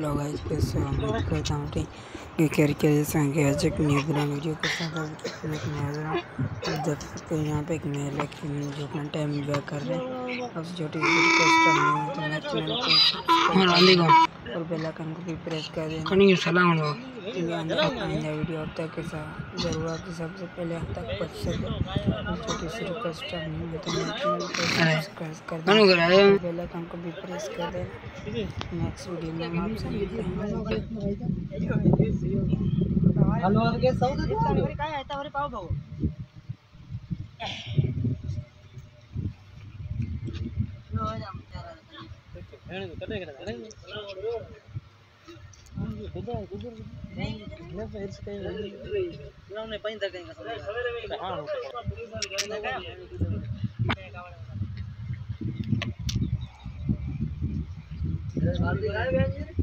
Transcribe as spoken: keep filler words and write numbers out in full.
Blog है इससे उम्मीद करता हूँ ठीक कि कर के जैसे कि आज एक न्यू ब्रांड वीडियो के साथ एक नया देख सकते हैं। यहाँ पे एक मेल है कि जो अपना टाइम एंजॉय कर रहे हैं। अब छोटी सी रिक्वेस्ट करनी है तो मेरे चैनल को सब्सक्राइब और बेल आइकन को भी प्रेस कर देना। सलाम आइंदा वीडियो अब तक के साथ ज़रूरत सबसे पहले अब तक पहुँच सके। छोटी सी रिक्वेस्ट करनी है तो मेरे चैनल को सब्सक्राइब कर देना, बेल आइकन को भी प्रेस कर देना। नेक्स्ट वीडियो में हम आपसे मिलते हैं।